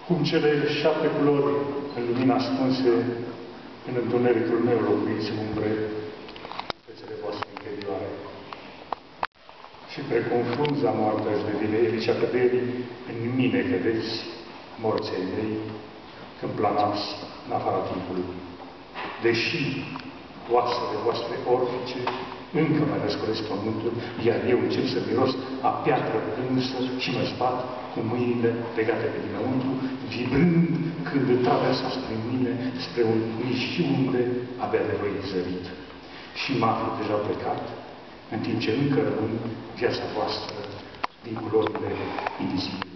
Cum cele 7 culori în lumina ascunse, în întunericul meu locuiți umbre, fețele voastre interioare. Și precum frunza moartă își devine elicea căderii, în mine vedeți morții mei, când planați în afara timpului. Deși oasele voastre orfice încă mai răscolesc pământul, iar eu încep să miros a piatră însă și mă spat cu mâinile legate pe dinăuntru, vibrând când traversa spre mine, spre un niștiu unde abia de voi zărit. Și mă aflu deja plecat, în timp ce încă rămân viața voastră din culorile invizibilului.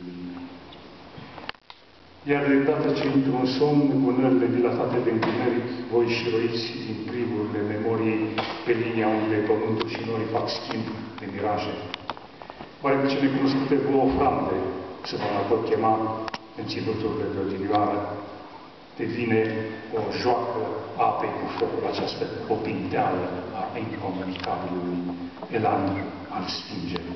Iar de dată ce intru în somn, cu nările dilatate de întuneric, voi și roiți din privurile memoriei pe linia unde pământul și noi fac schimb de miraje. Oare de ce necunoscute vouă ofrande să vă mai pot chema în ținuturile de odinioară, devine o joacă apei cu focul această, o pinteală a incomunicabilului, elan al sfingerii.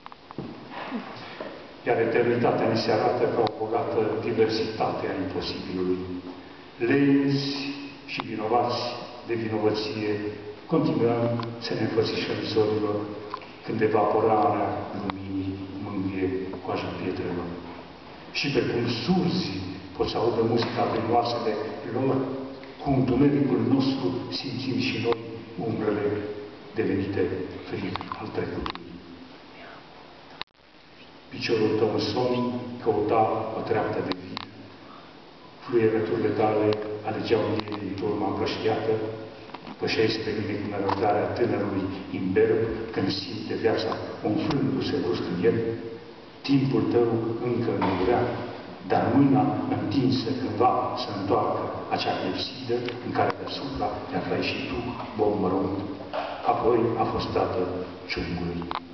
Iar eternitatea ni se arată ca o bogată diversitate a imposibilului. Lenzi și vinovați de vinovăție continuăm să ne înfățișăm zorilor când evaporarea luminii mângâie coaja pietrelor. Și pe cum surzii pot să audă muzica prin oasele lor, cu întunericul nostru simțim și noi umbrele devenite frig al trecutului. Piciorul tău în somn căuta o treaptă de vid. Fluierăturile tale alegeau în ei din turma împrăștiată, pășeai pe mine cu nerăbdarea tânărului imberb când simte viața umflându-se brusc în el. Timpul tău încă nu vrea, dar mâna întinsă cândva să întoarcă acea clepsidă în care deasupra te aflai și tu, bom mărunt. Apoi a fost dată ciungului.